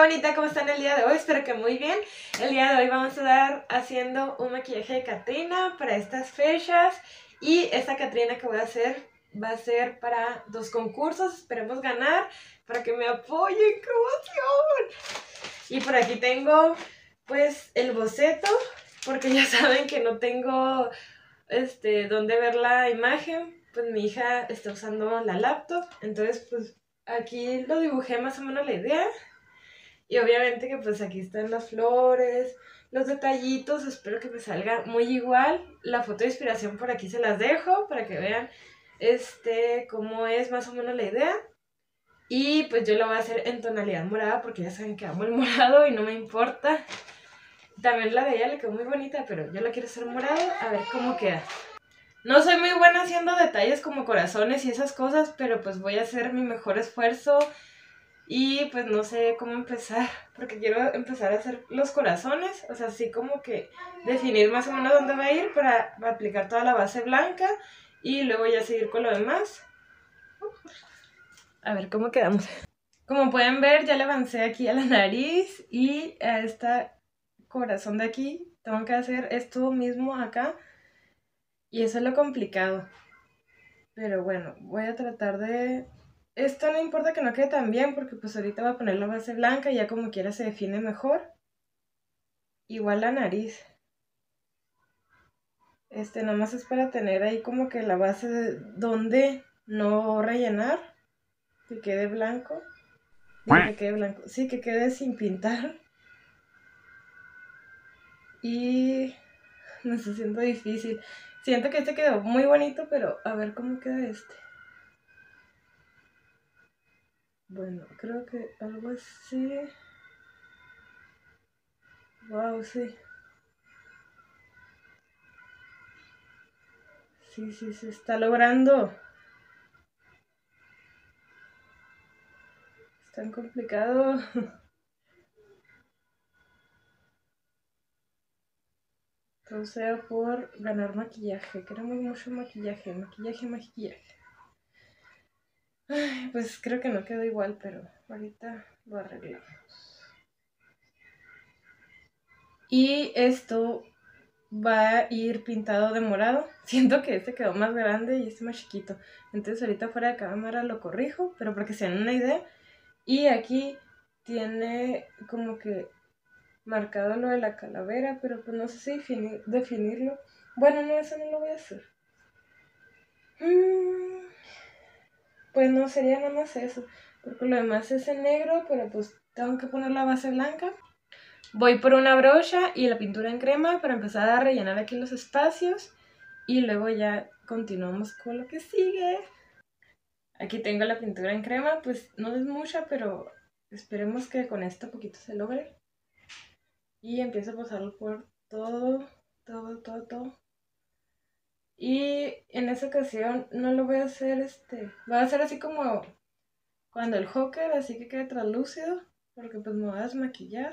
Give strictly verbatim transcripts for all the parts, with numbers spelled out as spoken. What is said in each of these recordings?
bonita, ¿cómo están el día de hoy? Espero que muy bien. El día de hoy vamos a estar haciendo un maquillaje de Catrina para estas fechas. Y esta Catrina que voy a hacer va a ser para dos concursos. Esperemos ganar para que me apoyen. ¡Qué emoción! Y por aquí tengo pues el boceto, porque ya saben que no tengo este, dónde ver la imagen. Pues mi hija está usando la laptop, entonces pues aquí lo dibujé más o menos la idea. Y obviamente que pues aquí están las flores, los detallitos, espero que me salga muy igual. La foto de inspiración por aquí se las dejo para que vean este cómo es más o menos la idea. Y pues yo lo voy a hacer en tonalidad morada porque ya saben que amo el morado y no me importa. También la de ella le quedó muy bonita, pero yo la quiero hacer morado, a ver cómo queda. No soy muy buena haciendo detalles como corazones y esas cosas, pero pues voy a hacer mi mejor esfuerzo. Y pues no sé cómo empezar, porque quiero empezar a hacer los corazones, o sea, así como que definir más o menos dónde va a ir para, para aplicar toda la base blanca y luego ya seguir con lo demás. A ver cómo quedamos. Como pueden ver, ya le avancé aquí a la nariz y a este corazón de aquí. Tengo que hacer esto mismo acá y eso es lo complicado. Pero bueno, voy a tratar de... Esto no importa que no quede tan bien porque pues ahorita voy a poner la base blanca y ya como quiera se define mejor. Igual la nariz. Este, nada más es para tener ahí como que la base de donde no rellenar. Que quede blanco. Digo que quede blanco. Sí, que quede sin pintar. Y me está siendo difícil. Siento que este quedó muy bonito, pero a ver cómo queda este. Bueno, creo que algo así. Wow, sí. Sí, sí, se está logrando. Es tan complicado. Todo sea por ganar maquillaje. Queremos mucho maquillaje, maquillaje, maquillaje. Ay, pues creo que no quedó igual, pero ahorita lo arreglamos. Y esto va a ir pintado de morado. Siento que este quedó más grande y este más chiquito. Entonces ahorita fuera de cámara lo corrijo, pero para que se den una idea. Y aquí tiene como que marcado lo de la calavera, pero pues no sé si definir, definirlo. Bueno, no, eso no lo voy a hacer. Mm, pues no, sería nada más eso. Porque lo demás es en negro, pero pues tengo que poner la base blanca. Voy por una brocha y la pintura en crema para empezar a rellenar aquí los espacios. Y luego ya continuamos con lo que sigue. Aquí tengo la pintura en crema, pues no es mucha, pero esperemos que con esto poquito se logre. Y empiezo a pasarlo por todo, todo, todo, todo. Y en esa ocasión no lo voy a hacer este, va a ser así como cuando el Joker, así que quede translúcido, porque pues me voy a desmaquillar.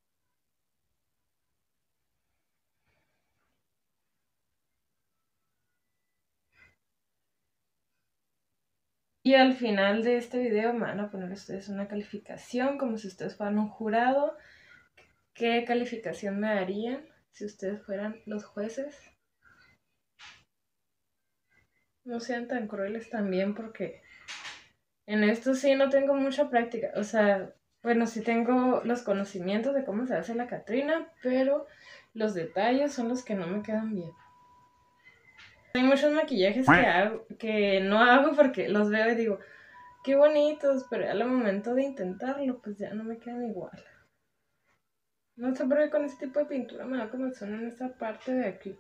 Y al final de este video me van a poner ustedes una calificación, como si ustedes fueran un jurado. ¿Qué calificación me darían si ustedes fueran los jueces? No sean tan crueles también, porque en esto sí no tengo mucha práctica. O sea, bueno, sí tengo los conocimientos de cómo se hace la Catrina, pero los detalles son los que no me quedan bien. Hay muchos maquillajes que, hago, que no hago porque los veo y digo, qué bonitos, pero al momento de intentarlo, pues ya no me quedan igual. No sé por qué con este tipo de pintura me da como son en esta parte de aquí.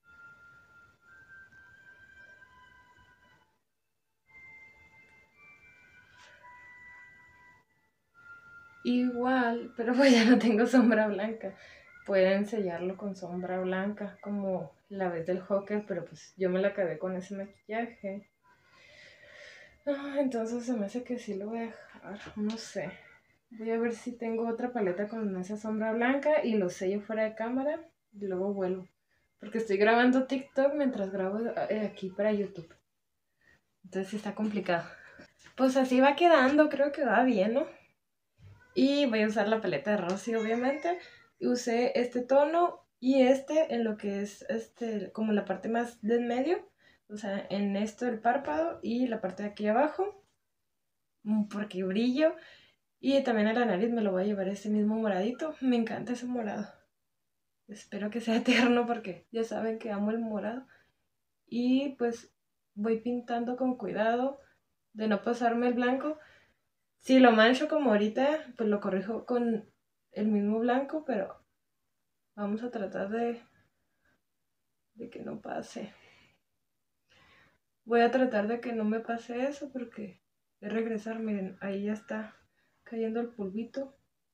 Igual, pero pues ya no tengo sombra blanca. Pueden sellarlo con sombra blanca, como la vez del Joker, pero pues yo me la acabé con ese maquillaje. Ah, entonces se me hace que sí lo voy a dejar, no sé. Voy a ver si tengo otra paleta con esa sombra blanca y lo sello fuera de cámara y luego vuelvo. Porque estoy grabando TikTok mientras grabo aquí para YouTube. Entonces sí está complicado. Pues así va quedando, creo que va bien, ¿no? Y voy a usar la paleta de Rosy, obviamente. Y usé este tono y este en lo que es este como la parte más del medio. O sea, en esto el párpado y la parte de aquí abajo. Porque brillo. Y también a la nariz me lo voy a llevar ese mismo moradito. Me encanta ese morado. Espero que sea eterno porque ya saben que amo el morado. Y pues voy pintando con cuidado de no pasarme el blanco. Si lo mancho como ahorita, pues lo corrijo con el mismo blanco, pero vamos a tratar de, de que no pase. Voy a tratar de que no me pase eso porque de regresar, miren, ahí ya está cayendo el polvito.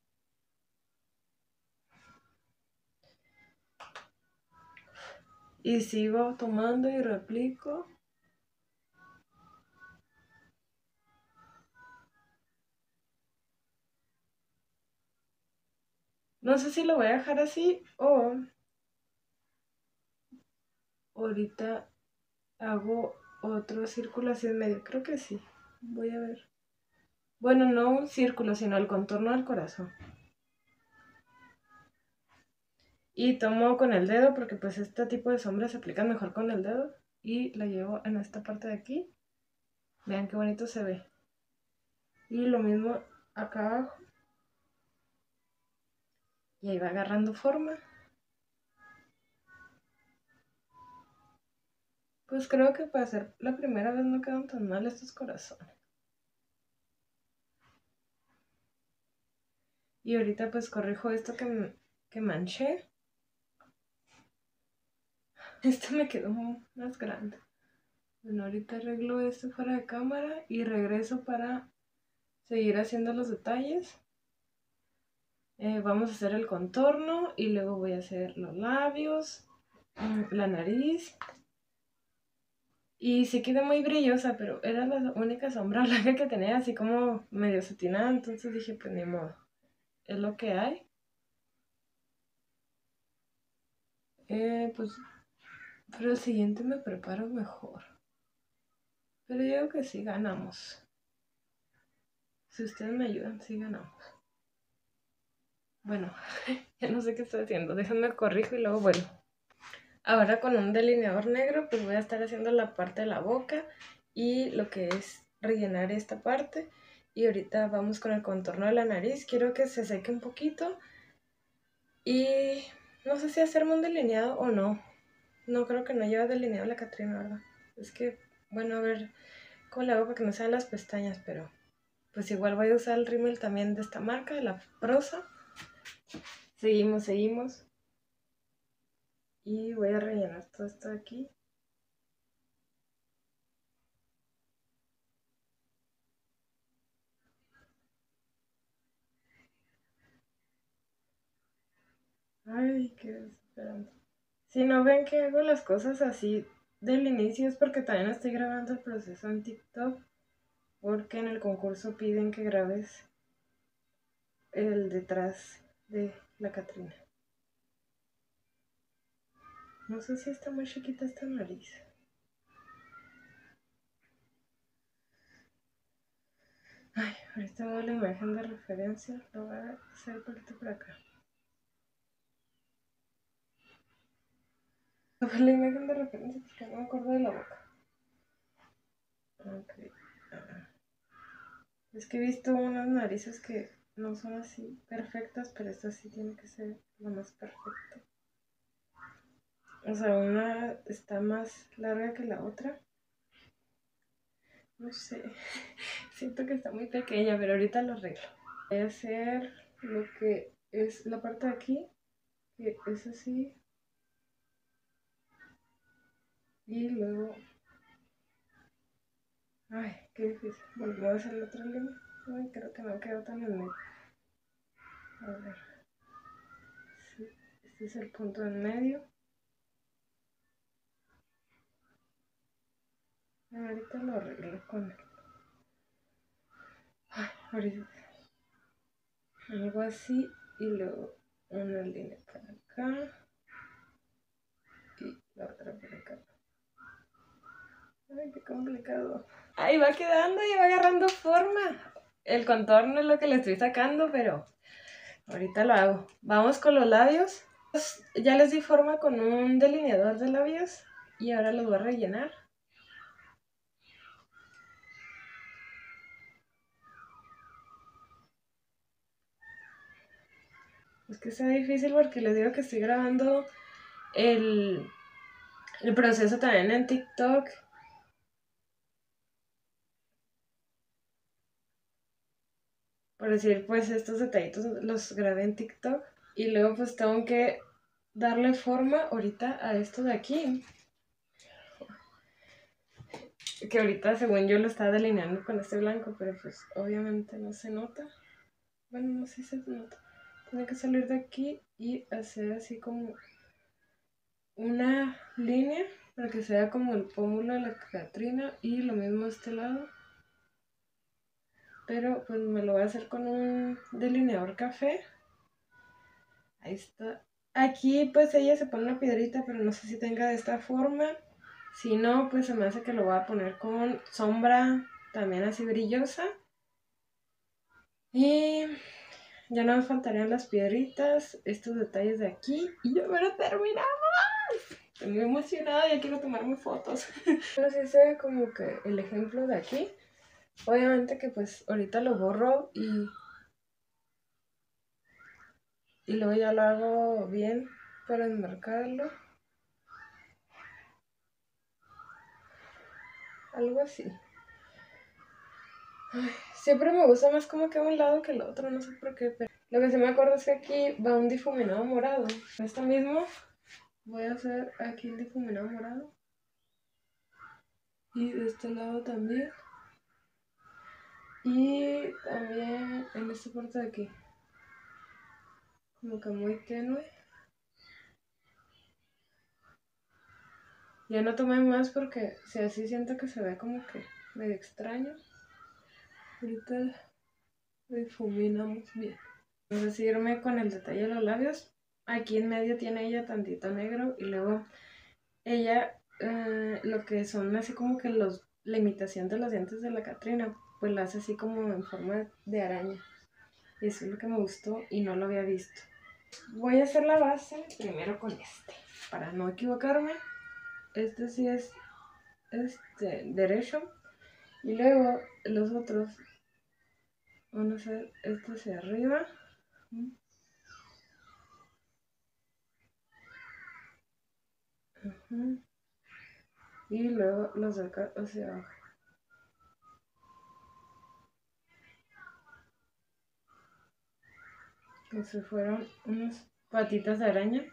Y sigo tomando y replico. No sé si lo voy a dejar así o ahorita hago otro círculo así en medio. Creo que sí. Voy a ver. Bueno, no un círculo, sino el contorno del corazón. Y tomo con el dedo porque pues este tipo de sombras se aplican mejor con el dedo. Y la llevo en esta parte de aquí. Vean qué bonito se ve. Y lo mismo acá abajo. Y ahí va agarrando forma. Pues creo que para ser la primera vez no quedan tan mal estos corazones. Y ahorita pues corrijo esto que, que manché. Esto me quedó más grande. Bueno, ahorita arreglo esto fuera de cámara y regreso para seguir haciendo los detalles. Eh, vamos a hacer el contorno y luego voy a hacer los labios, la nariz. Y sí quedó muy brillosa, pero era la única sombra blanca que tenía, así como medio satinada. Entonces dije, pues ni modo, es lo que hay. Eh, pues para el siguiente me preparo mejor. Pero yo creo que sí ganamos. Si ustedes me ayudan, sí ganamos. Bueno, ya no sé qué estoy haciendo. Déjenme corrijo y luego vuelvo. Ahora con un delineador negro pues voy a estar haciendo la parte de la boca y lo que es rellenar esta parte. Y ahorita vamos con el contorno de la nariz. Quiero que se seque un poquito. Y no sé si hacerme un delineado o no. No creo que no lleva delineado la Catrina, ¿verdad? Es que, bueno, a ver cómo le hago para que no sean las pestañas, pero pues igual voy a usar el rímel también de esta marca, de la Prosa. Seguimos, seguimos. Y voy a rellenar todo esto de aquí. Ay, qué desesperante. Si no ven que hago las cosas así del inicio es porque también estoy grabando el proceso en TikTok. Porque en el concurso piden que grabes el detrás de la Catrina. No sé si está muy chiquita esta nariz. Ay, ahorita veo la imagen de referencia. Lo voy a hacer por por acá. La imagen de referencia porque no me acuerdo de la boca. Ok. Es que he visto unas narices que no son así perfectas, pero esta sí tiene que ser lo más perfecta. O sea, una está más larga que la otra. No sé. Siento que está muy pequeña, pero ahorita lo arreglo. Voy a hacer lo que es la parte de aquí, que es así. Y luego... Ay, qué difícil. Bueno, voy a hacer la otra línea. Ay, creo que no quedó tan en medio. A ver. Sí, este es el punto en medio. Ahorita lo arreglo con él. Ay, ahorita. Algo así. Y luego una línea para acá. Y la otra para acá. Ay, qué complicado. Ahí va quedando y va agarrando forma. el contorno es lo que le estoy sacando, pero ahorita lo hago. Vamos con los labios. Pues, ya les di forma con un delineador de labios y ahora los voy a rellenar. Es que está difícil porque les digo que estoy grabando el, el proceso también en TikTok. Por decir, pues estos detallitos los grabé en TikTok. Y luego pues tengo que darle forma ahorita a esto de aquí. Que ahorita según yo lo estaba delineando con este blanco, pero pues obviamente no se nota. Bueno, no sé si se nota. Tiene que salir de aquí y hacer así como una línea para que sea como el pómulo de la Catrina y lo mismo este lado. Pero pues me lo voy a hacer con un delineador café. Ahí está. Aquí pues ella se pone una piedrita, pero no sé si tenga de esta forma. Si no, pues se me hace que lo voy a poner con sombra también así brillosa. Y ya no me faltarían las piedritas, estos detalles de aquí. Y ya me lo terminamos. Estoy muy emocionada, ya quiero tomarme fotos. Bueno, sí se ve como que el ejemplo de aquí. Obviamente que pues ahorita lo borro y, y luego ya lo hago bien para enmarcarlo. Algo así. Ay, siempre me gusta más como que un lado que el otro, no sé por qué, pero lo que sí me acuerdo es que aquí va un difuminado morado. Esto mismo voy a hacer aquí el difuminado morado. Y de este lado también. Y también en esta parte de aquí. Como que muy tenue. Ya no tomé más porque si así siento que se ve como que medio extraño. Ahorita lo difuminamos bien. Vamos a seguirme con el detalle de los labios. Aquí en medio tiene ella tantito negro y luego ella eh, lo que son así como que los, la imitación de los dientes de la Catrina, pues la hace así como en forma de araña. Y eso es lo que me gustó y no lo había visto. Voy a hacer la base primero con este, para no equivocarme. Este sí es este derecho. Y luego los otros van a hacer este hacia arriba. Uh-huh. Y luego los de acá hacia abajo. Como si fueran unas patitas de araña.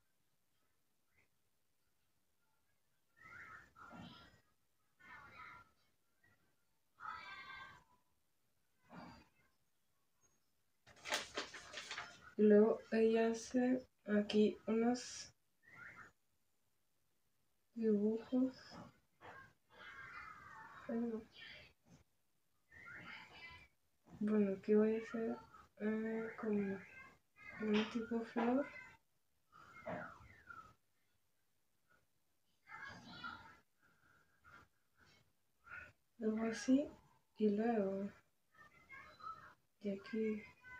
Y luego ella hace aquí unos dibujos. Bueno, aquí voy a hacer eh, como un tipo flor. Luego así. Y luego de aquí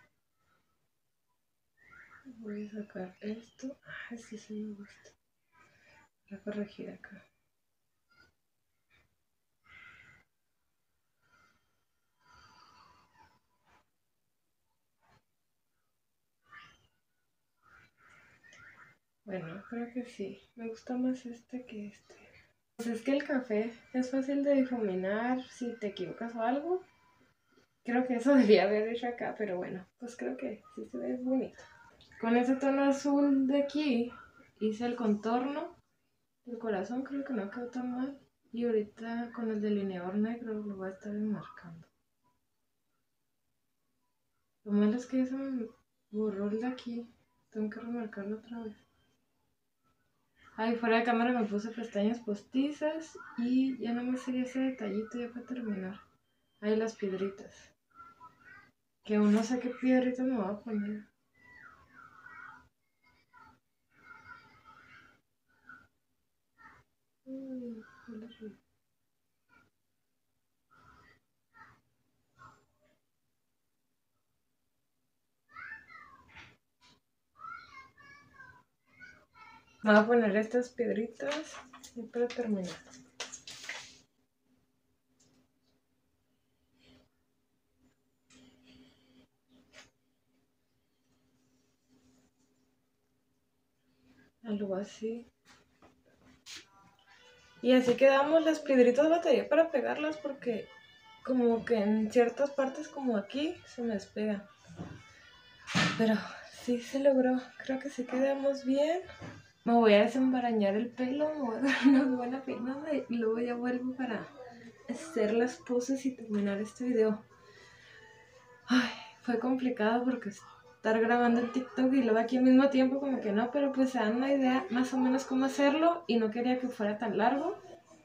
voy a sacar esto. Ah, este sí me gusta. Voy a corregir acá. Bueno, creo que sí. Me gusta más este que este. Pues es que el café es fácil de difuminar si te equivocas o algo. Creo que eso debía haber hecho acá, pero bueno, pues creo que sí se ve bonito. Con ese tono azul de aquí hice el contorno del corazón, creo que no quedó tan mal. Y ahorita con el delineador negro lo voy a estar enmarcando. Lo malo es que ya se me borró el de aquí. Tengo que remarcarlo otra vez. Ahí fuera de cámara me puse pestañas postizas y ya no me sería ese detallito ya para terminar. Ahí las piedritas. Que aún no sé qué piedritas me voy a poner. Uy, Voy a poner estas piedritas y para terminar. Algo así. Y así quedamos. Las piedritas batallé para pegarlas porque como que en ciertas partes como aquí se me despega. Pero sí se logró. Creo que sí quedamos bien. Me voy a desembarañar el pelo, me voy a dar una buena peinada y luego ya vuelvo para hacer las poses y terminar este video. Ay, fue complicado porque estar grabando en TikTok y luego aquí al mismo tiempo como que no, pero pues se dan una idea más o menos cómo hacerlo y no quería que fuera tan largo.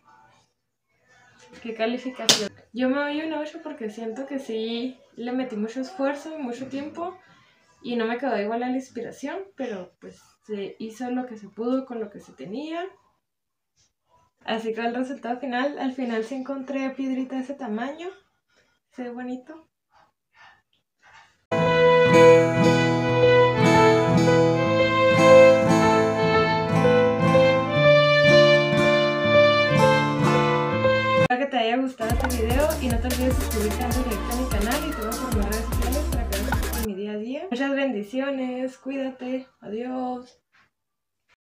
¿Qué calificación? Yo me doy un ocho porque siento que sí le metí mucho esfuerzo y mucho tiempo y no me quedó igual a la inspiración, pero pues se hizo lo que se pudo con lo que se tenía. Así que el resultado final, al final sí encontré piedrita de ese tamaño, se ve bonito. Espero que te haya gustado este video y no te olvides suscribirte antes de irte a mi canal y te veo por mis redes sociales para que veas mi día a día. Muchas bendiciones, cuídate, adiós.